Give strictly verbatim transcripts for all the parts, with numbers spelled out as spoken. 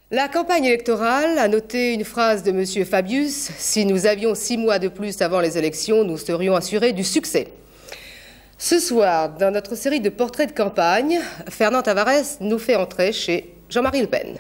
La campagne électorale a noté une phrase de M. Fabius: « Si nous avions six mois de plus avant les élections, nous serions assurés du succès ». Ce soir, dans notre série de portraits de campagne, Fernand Tavares nous fait entrer chez Jean-Marie Le Pen.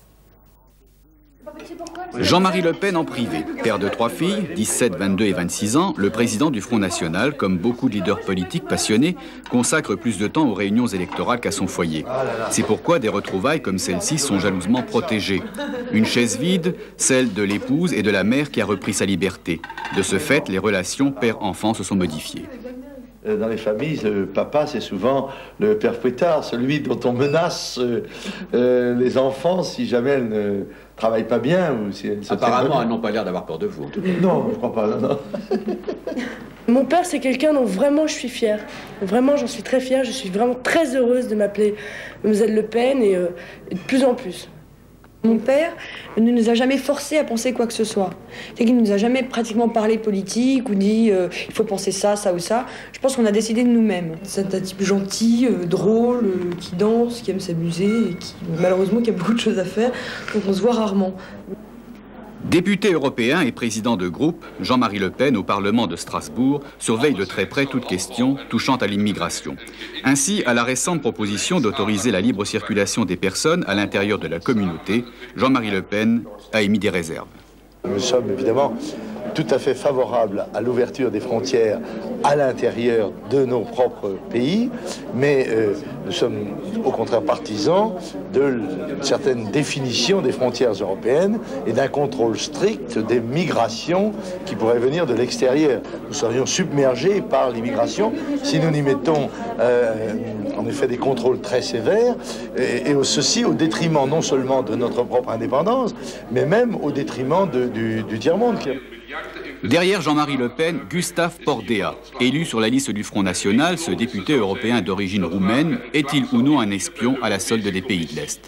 Jean-Marie Le Pen en privé, père de trois filles, dix-sept, vingt-deux et vingt-six ans, le président du Front National, comme beaucoup de leaders politiques passionnés, consacre plus de temps aux réunions électorales qu'à son foyer. C'est pourquoi des retrouvailles comme celle-ci sont jalousement protégées. Une chaise vide, celle de l'épouse et de la mère qui a repris sa liberté. De ce fait, les relations père-enfant se sont modifiées. Dans les familles, le papa, c'est souvent le père fouettard, celui dont on menace euh, euh, les enfants si jamais elles ne travaillent pas bien. Ou si elles Apparemment, elles n'ont pas l'air d'avoir peur de vous, en tout cas. Non, je crois pas, non, non. Mon père, c'est quelqu'un dont vraiment je suis fière. Vraiment, j'en suis très fière. Je suis vraiment très heureuse de m'appeler Mademoiselle Le Pen et, euh, et de plus en plus. Mon père ne nous a jamais forcé à penser quoi que ce soit. C'est qu'il ne nous a jamais pratiquement parlé politique ou dit euh, il faut penser ça, ça ou ça. Je pense qu'on a décidé de nous-mêmes. C'est un type gentil, euh, drôle, euh, qui danse, qui aime s'amuser et qui, malheureusement, qui a beaucoup de choses à faire. Donc on se voit rarement. Député européen et président de groupe, Jean-Marie Le Pen, au Parlement de Strasbourg, surveille de très près toute question touchant à l'immigration. Ainsi, à la récente proposition d'autoriser la libre circulation des personnes à l'intérieur de la communauté, Jean-Marie Le Pen a émis des réserves. Nous sommes évidemment tout à fait favorables à l'ouverture des frontières à l'intérieur de nos propres pays, mais euh, nous sommes au contraire partisans de certaines définitions des frontières européennes et d'un contrôle strict des migrations qui pourraient venir de l'extérieur. Nous serions submergés par l'immigration si nous n'y mettons euh, en effet des contrôles très sévères, et, et ceci au détriment non seulement de notre propre indépendance, mais même au détriment de, du, du tiers-monde. Derrière Jean-Marie Le Pen, Gustave Pordea, élu sur la liste du Front National, ce député européen d'origine roumaine, est-il ou non un espion à la solde des pays de l'Est?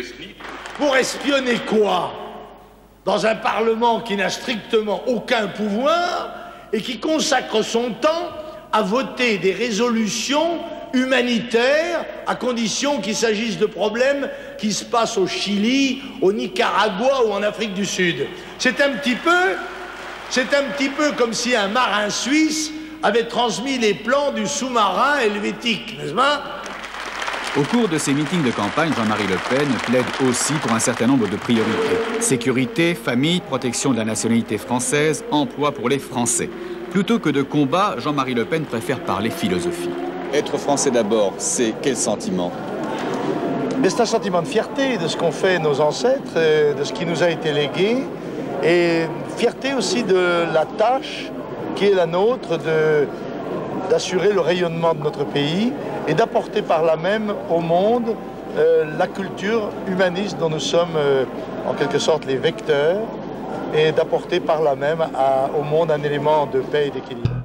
Pour espionner quoi? Dans un Parlement qui n'a strictement aucun pouvoir et qui consacre son temps à voter des résolutions humanitaires à condition qu'il s'agisse de problèmes qui se passent au Chili, au Nicaragua ou en Afrique du Sud. C'est un petit peu... C'est un petit peu comme si un marin suisse avait transmis les plans du sous-marin helvétique, n'est-ce pas? Au cours de ses meetings de campagne, Jean-Marie Le Pen plaide aussi pour un certain nombre de priorités. Sécurité, famille, protection de la nationalité française, emploi pour les Français. Plutôt que de combat, Jean-Marie Le Pen préfère parler philosophie. Être français d'abord, c'est quel sentiment? Mais c'est un sentiment de fierté de ce qu'ont fait nos ancêtres, de ce qui nous a été légué. Et fierté aussi de la tâche qui est la nôtre d'assurer le rayonnement de notre pays et d'apporter par là même au monde euh, la culture humaniste dont nous sommes euh, en quelque sorte les vecteurs, et d'apporter par là même à, au monde un élément de paix et d'équilibre.